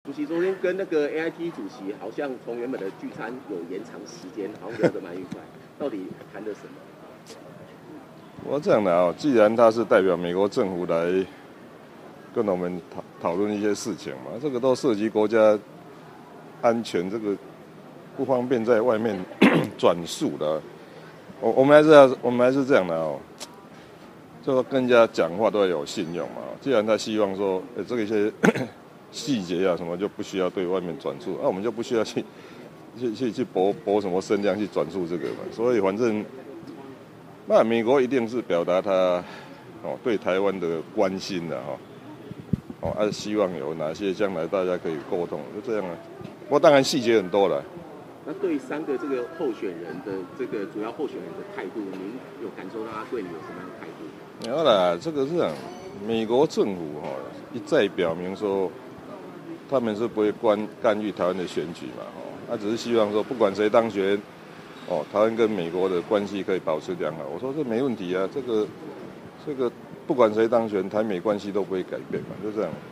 主席昨天跟那个 AIT 主席好像从原本的聚餐有延长时间，好像聊得蛮愉快。到底谈了什么？ 我这样的啊，既然他是代表美国政府来跟我们讨论一些事情嘛，这个都涉及国家安全，这个不方便在外面转述的。我们还是这样的哦，就说跟人家讲话都要有信用嘛。既然他希望说，这个一些细节啊什么就不需要对外面转述，我们就不需要去博什么声量去转述这个嘛。所以反正，那美国一定是表达他对台湾的关心的希望有哪些将来大家可以沟通，就这样啊。不过当然细节很多了。 那对3个这个候选人的这个主要候选人的态度，您有感受到他对你有什么样的态度？ 没有啦，这个是这样，美国政府一再表明说，他们是不会干预台湾的选举嘛，他只是希望说，不管谁当选，台湾跟美国的关系可以保持良好。我说这没问题啊，这个不管谁当选，台美关系都不会改变嘛，就这样。